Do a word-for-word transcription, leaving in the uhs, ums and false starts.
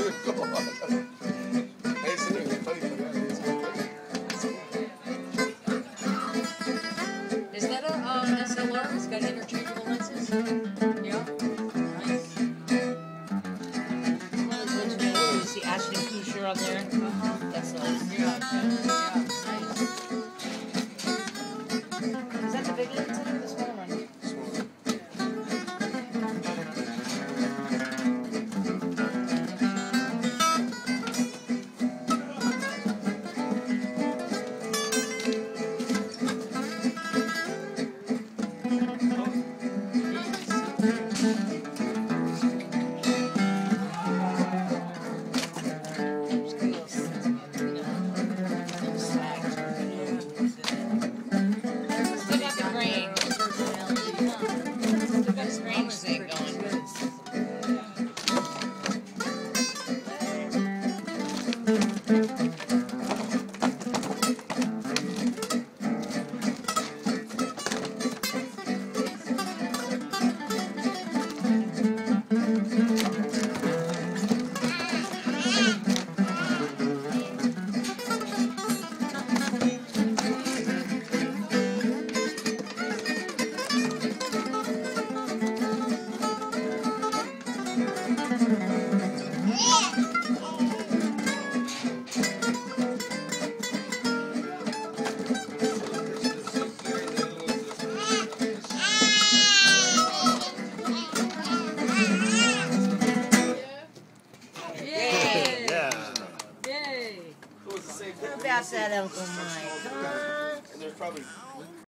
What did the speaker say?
Is that a um, S L R? It's got interchangeable lenses? Yeah. Nice. You see Ashton Kutcher on there? Uh-huh. That's nice. Yeah, yeah, yeah. Nice. Is that the big lens or the small one? Who about that Uncle Mike? Huh?